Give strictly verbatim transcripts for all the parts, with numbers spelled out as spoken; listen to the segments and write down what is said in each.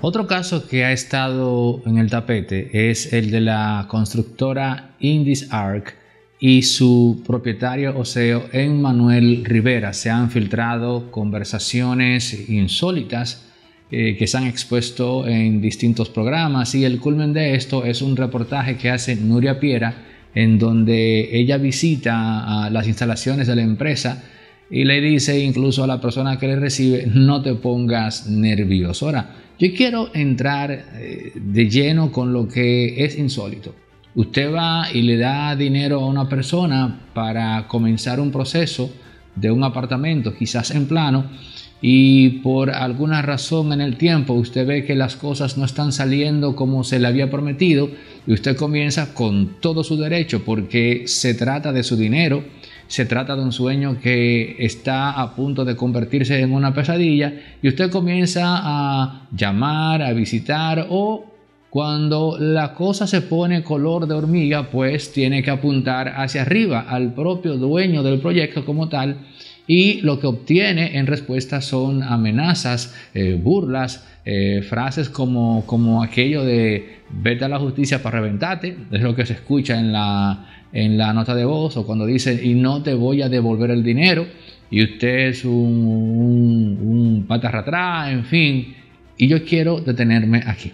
Otro caso que ha estado en el tapete es el de la constructora IndusARC y su propietario o C E O Emmanuel Rivera. Se han filtrado conversaciones insólitas eh, que se han expuesto en distintos programas, y el culmen de esto es un reportaje que hace Nuria Piera, en donde ella visita a las instalaciones de la empresa y le dice incluso a la persona que le recibe: no te pongas nervioso. Ahora, yo quiero entrar eh, de lleno con lo que es insólito. Usted va y le da dinero a una persona para comenzar un proceso de un apartamento, quizás en plano, y por alguna razón en el tiempo usted ve que las cosas no están saliendo como se le había prometido, y usted comienza con todo su derecho, porque se trata de su dinero, se trata de un sueño que está a punto de convertirse en una pesadilla, y usted comienza a llamar, a visitar, o cuando la cosa se pone color de hormiga, pues tiene que apuntar hacia arriba al propio dueño del proyecto como tal, y lo que obtiene en respuesta son amenazas, eh, burlas, eh, frases como, como aquello de vete a la justicia para reventarte, es lo que se escucha en la, en la nota de voz, o cuando dice y no te voy a devolver el dinero, y usted es un, un, un patarratrá, en fin. Y yo quiero detenerme aquí,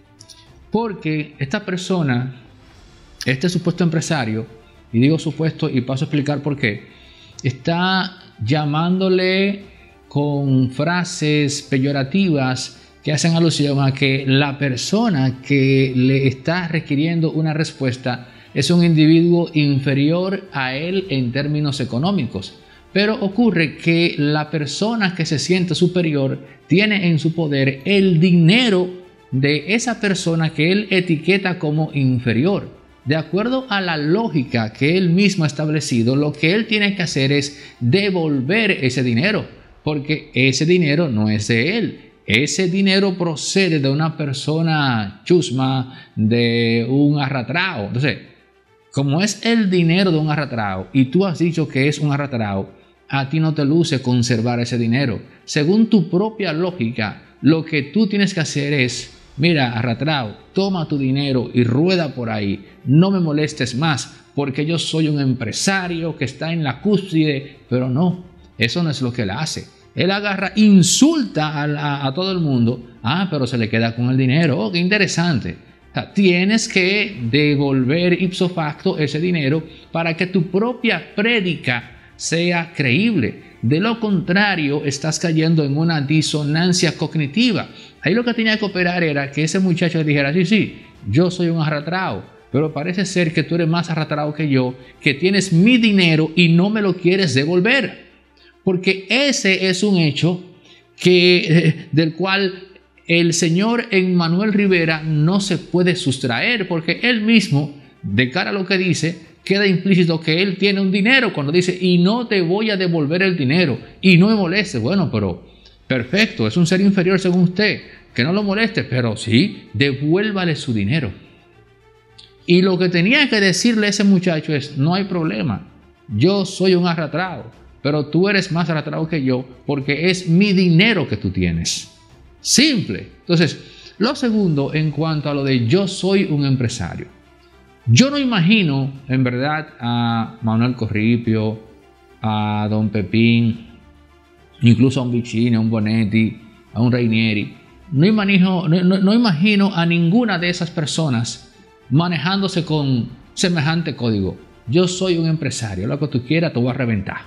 porque esta persona, este supuesto empresario, y digo supuesto y paso a explicar por qué, está llamándole con frases peyorativas que hacen alusión a que la persona que le está requiriendo una respuesta es un individuo inferior a él en términos económicos. Pero ocurre que la persona que se siente superior tiene en su poder el dinero de esa persona que él etiqueta como inferior. De acuerdo a la lógica que él mismo ha establecido, lo que él tiene que hacer es devolver ese dinero, porque ese dinero no es de él. Ese dinero procede de una persona chusma, de un arratrao. Entonces, como es el dinero de un arratrao y tú has dicho que es un arratrao, a ti no te luce conservar ese dinero. Según tu propia lógica, lo que tú tienes que hacer es: mira, arratrao, toma tu dinero y rueda por ahí. No me molestes más, porque yo soy un empresario que está en la cúspide. Pero no, eso no es lo que él hace. Él agarra, insulta a, a, a todo el mundo. Ah, pero se le queda con el dinero. Oh, qué interesante. O sea, tienes que devolver ipso facto ese dinero para que tu propia prédica sea creíble. De lo contrario, estás cayendo en una disonancia cognitiva. Ahí lo que tenía que operar era que ese muchacho le dijera: sí, sí, yo soy un arratrao, pero parece ser que tú eres más arratrao que yo, que tienes mi dinero y no me lo quieres devolver. Porque ese es un hecho que, eh, del cual el señor Emmanuel Rivera no se puede sustraer, porque él mismo, de cara a lo que dice, queda implícito que él tiene un dinero cuando dice y no te voy a devolver el dinero y no me moleste. Bueno, pero perfecto, es un ser inferior según usted, que no lo moleste, pero sí, devuélvale su dinero. Y lo que tenía que decirle a ese muchacho es: no hay problema, yo soy un arratrado, pero tú eres más arrastrado que yo porque es mi dinero que tú tienes. Simple. Entonces, lo segundo, en cuanto a lo de yo soy un empresario, yo no imagino en verdad a Manuel Corripio, a Don Pepín, incluso a un Vicini, a un Bonetti, a un Rainieri. No imagino, no, no, no imagino a ninguna de esas personas manejándose con semejante código. Yo soy un empresario, lo que tú quieras te voy a reventar.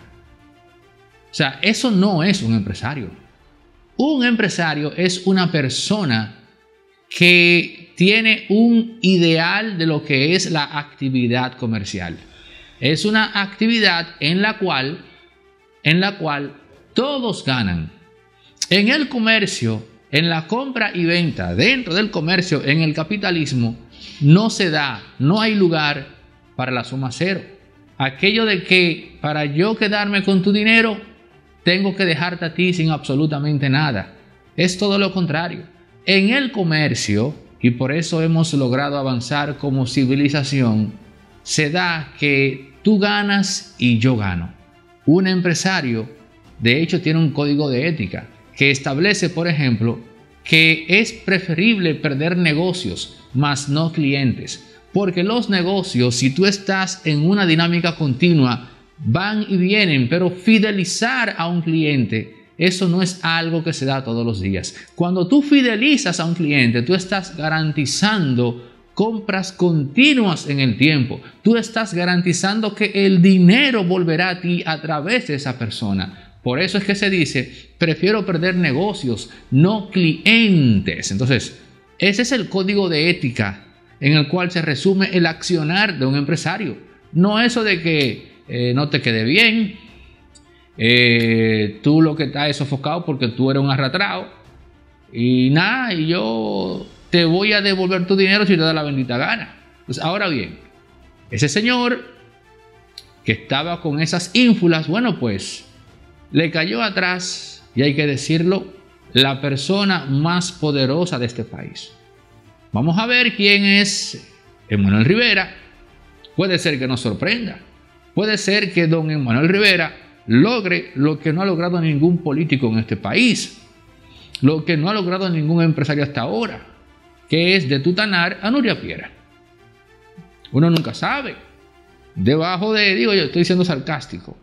O sea, eso no es un empresario. Un empresario es una persona que tiene un ideal de lo que es la actividad comercial. Es una actividad en la cual, en la cual todos ganan. En el comercio, en la compra y venta, dentro del comercio, en el capitalismo, no se da, no hay lugar para la suma cero. Aquello de que para yo quedarme con tu dinero, tengo que dejarte a ti sin absolutamente nada. Es todo lo contrario. En el comercio, y por eso hemos logrado avanzar como civilización, se da que tú ganas y yo gano. Un empresario, de hecho, tiene un código de ética que establece, por ejemplo, que es preferible perder negocios, mas no clientes. Porque los negocios, si tú estás en una dinámica continua, van y vienen, pero fidelizar a un cliente, eso no es algo que se da todos los días. Cuando tú fidelizas a un cliente, tú estás garantizando compras continuas en el tiempo. Tú estás garantizando que el dinero volverá a ti a través de esa persona. Por eso es que se dice, prefiero perder negocios, no clientes. Entonces, ese es el código de ética en el cual se resume el accionar de un empresario. No eso de que eh, no te quede bien, eh, tú lo que estás es sofocado porque tú eres un arrastrado y nada, y yo te voy a devolver tu dinero si te da la bendita gana. Pues ahora bien, ese señor que estaba con esas ínfulas, bueno, pues le cayó atrás, y hay que decirlo, la persona más poderosa de este país. Vamos a ver quién es Emanuel Rivera. Puede ser que nos sorprenda. Puede ser que don Emanuel Rivera logre lo que no ha logrado ningún político en este país, lo que no ha logrado ningún empresario hasta ahora, que es detutanar a Nuria Piera. Uno nunca sabe. Debajo de, digo yo, estoy siendo sarcástico,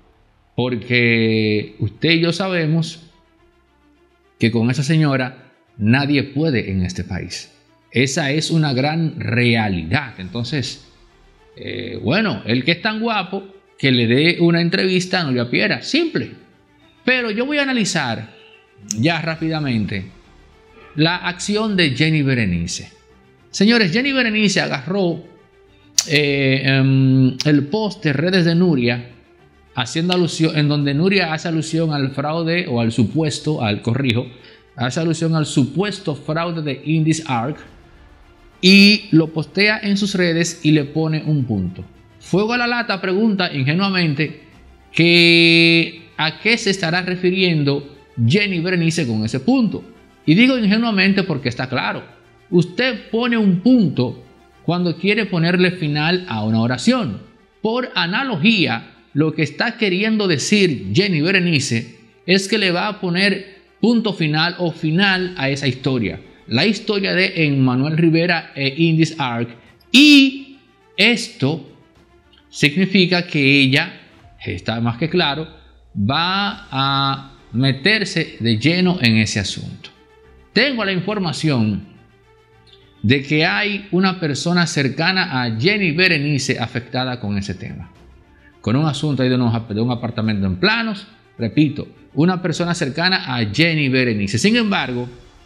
porque usted y yo sabemos que con esa señora nadie puede en este país. Esa es una gran realidad. Entonces, eh, bueno, el que es tan guapo, que le dé una entrevista a Nuria Piera. Simple. Pero yo voy a analizar ya rápidamente la acción de Jenny Berenice. Señores, Jenny Berenice agarró eh, um, el post de redes de Nuria, haciendo alusión, en donde Nuria hace alusión al fraude o al supuesto, al corrijo, hace alusión al supuesto fraude de IndusARC, y lo postea en sus redes y le pone un punto. Fuego a la Lata pregunta ingenuamente que a qué se estará refiriendo Jenny Berenice con ese punto. Y digo ingenuamente porque está claro. Usted pone un punto cuando quiere ponerle final a una oración. Por analogía, lo que está queriendo decir Jenny Berenice es que le va a poner punto final o final a esa historia. La historia de Emanuel Rivera e IndusARC, y esto significa que ella, está más que claro, va a meterse de lleno en ese asunto. Tengo la información de que hay una persona cercana a Jenny Berenice afectada con ese tema, con un asunto ahí de, unos, de un apartamento en Planos. Repito, una persona cercana a Jenny Berenice. Sin embargo,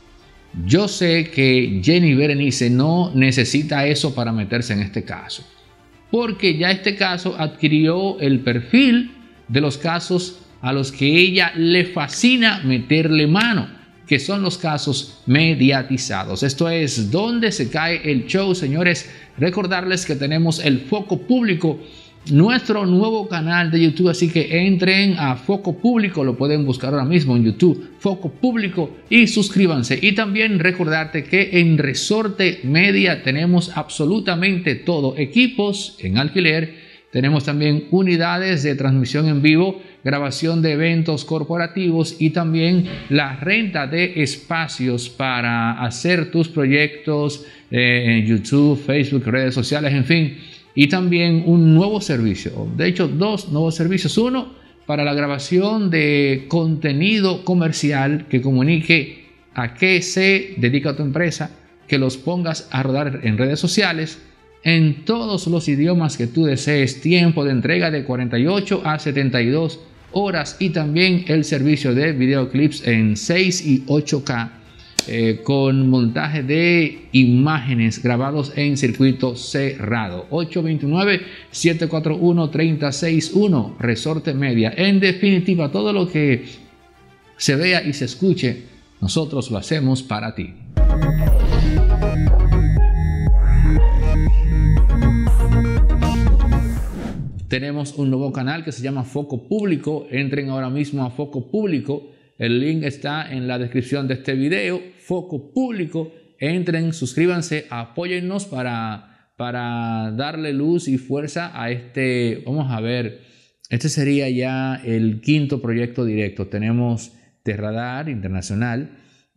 yo sé que Jenny Berenice no necesita eso para meterse en este caso, porque ya este caso adquirió el perfil de los casos a los que ella le fascina meterle mano, que son los casos mediatizados. Esto es donde se cae el show, señores. Recordarles que tenemos el Foco Público, nuestro nuevo canal de YouTube, así que entren a Foco Público, lo pueden buscar ahora mismo en YouTube, Foco Público, y suscríbanse. Y también recordarte que en Resorte Media tenemos absolutamente todo, equipos en alquiler, tenemos también unidades de transmisión en vivo, grabación de eventos corporativos y también la renta de espacios para hacer tus proyectos eh, en YouTube, Facebook, redes sociales, en fin. Y también un nuevo servicio, de hecho dos nuevos servicios. Uno para la grabación de contenido comercial que comunique a qué se dedica tu empresa, que los pongas a rodar en redes sociales en todos los idiomas que tú desees, tiempo de entrega de cuarenta y ocho a setenta y dos horas, y también el servicio de videoclips en seis y ocho K. Eh, con montaje de imágenes grabados en circuito cerrado. Ocho dos nueve, siete cuatro uno, tres cero seis uno, Resorte Media. En definitiva, todo lo que se vea y se escuche, nosotros lo hacemos para ti. Tenemos un nuevo canal que se llama Foco Público. Entren ahora mismo a Foco Público. El link está en la descripción de este video. Foco Público. Entren, suscríbanse, apóyennos para, para darle luz y fuerza a este. Vamos a ver. Este sería ya el quinto proyecto directo. Tenemos Terradar Internacional.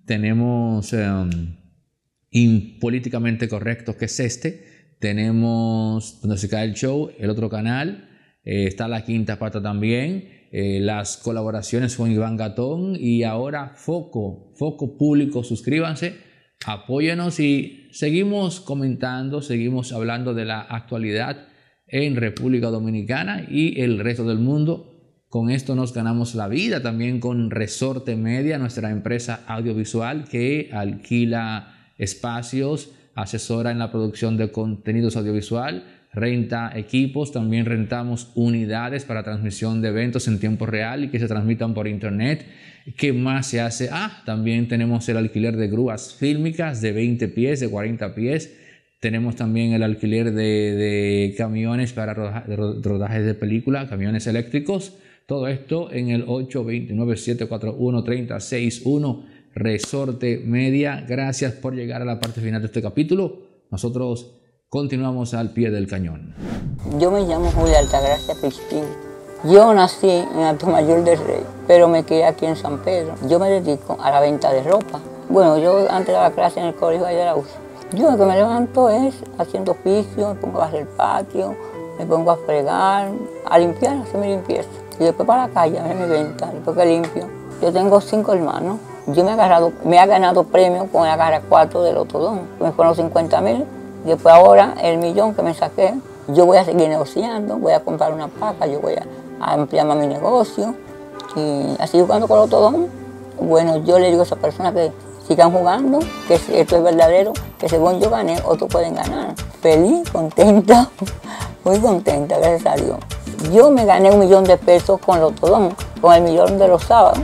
tenemos um, Impolíticamente Correcto, que es este. Tenemos Donde se cae el show, el otro canal. Eh, está La Quinta Pata también. Eh, las colaboraciones con Iván Gatón. Y ahora Foco, Foco Público. Suscríbanse, apóyenos y seguimos comentando, seguimos hablando de la actualidad en República Dominicana y el resto del mundo. Con esto nos ganamos la vida también con Resorte Media, nuestra empresa audiovisual que alquila espacios, asesora en la producción de contenidos audiovisual, renta equipos, también rentamos unidades para transmisión de eventos en tiempo real y que se transmitan por internet. ¿Qué más se hace? Ah, también tenemos el alquiler de grúas fílmicas de veinte pies, de cuarenta pies. Tenemos también el alquiler de, de camiones para rodaje, de rodajes de película, camiones eléctricos. Todo esto en el ocho dos nueve, siete cuatro uno, tres cero seis uno, Resorte Media. Gracias por llegar a la parte final de este capítulo. Nosotros continuamos al pie del cañón. Yo me llamo Julia Altagracia Pisquín. Yo nací en Atomayor del Rey, pero me crié aquí en San Pedro. Yo me dedico a la venta de ropa. Bueno, yo antes daba clase en el colegio de la U C A. Yo lo que me levanto es haciendo oficio, me pongo a hacer el patio, me pongo a fregar, a limpiar, a hacer mi limpieza. Y después para la calle, a ver mi venta, después que limpio. Yo tengo cinco hermanos. Yo me he, agarrado, me he ganado premios con el agarra cuatro del Otodón. Me fueron cincuenta mil. Después ahora el millón que me saqué, yo voy a seguir negociando, voy a comprar una paca, yo voy a, a ampliar más mi negocio. Y así jugando con el Otodón. Bueno, yo le digo a esa persona que sigan jugando, que esto es verdadero, que según yo gané, otros pueden ganar. Feliz, contenta, muy contenta, gracias a Dios. Yo me gané un millón de pesos con el Otodón, con el millón de los sábados.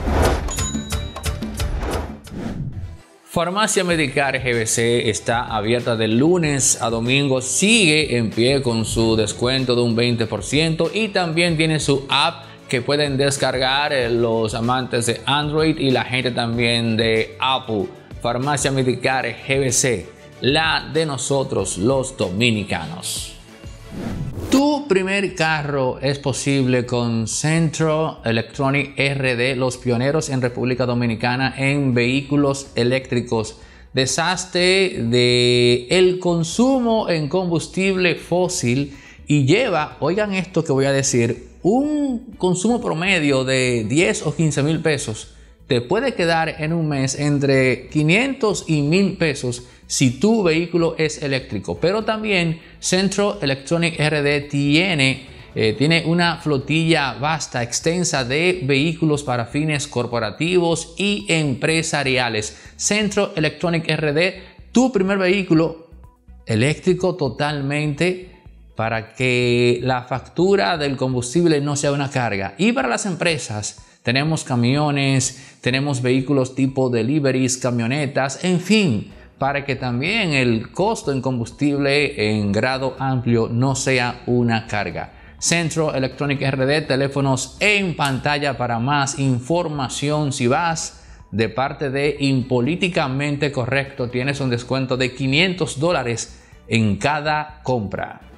Farmacia Medicar G B C está abierta de lunes a domingo, sigue en pie con su descuento de un veinte por ciento y también tiene su app que pueden descargar los amantes de Android y la gente también de Apple. Farmacia Medicar G B C, la de nosotros los dominicanos. Tu primer carro es posible con Centro Electronic R D, los pioneros en República Dominicana en vehículos eléctricos. Deshazte de el consumo en combustible fósil y lleva, oigan esto que voy a decir, un consumo promedio de diez o quince mil pesos. Te puede quedar en un mes entre quinientos y mil pesos si tu vehículo es eléctrico. Pero también Centro Electronic R D tiene, eh, tiene una flotilla vasta, extensa de vehículos para fines corporativos y empresariales. Centro Electronic R D, tu primer vehículo eléctrico totalmente, para que la factura del combustible no sea una carga. Y para las empresas, tenemos camiones, tenemos vehículos tipo deliveries, camionetas, en fin, para que también el costo en combustible en grado amplio no sea una carga. Centro Electronic R D, teléfonos en pantalla para más información. Si vas de parte de Impolíticamente Correcto, tienes un descuento de quinientos dólares en cada compra.